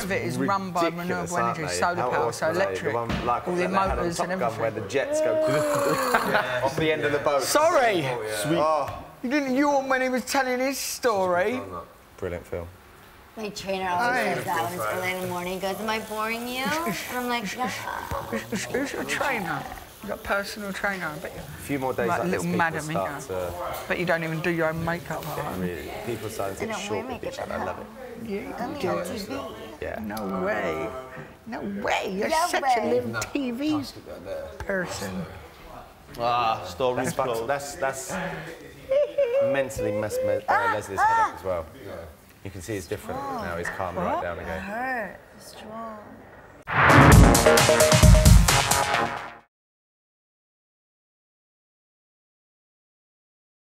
of it is run by renewable energy, solar power, so electric. All the motors and everything. Where the jets go off the end of the boat. Sorry! Sweet. Oh. You didn't yawn when he was telling his story. Brilliant film. My trainer always says that when it's early in the morning. He goes, am I boring you? And I'm like, yeah. Who's your trainer? You got a personal trainer, I bet you. A few more days like little this, madam, start to... But you don't even do your own makeup. Really. People start to get short with each other. I love it. Yeah, only on TV. Yeah. No way. No way. You're such a little TV person. Ah, story's closed. That's mentally messed Leslie's head up as well. Yeah. You can see it's different now. He's calmed right down again. It hurt. Strong.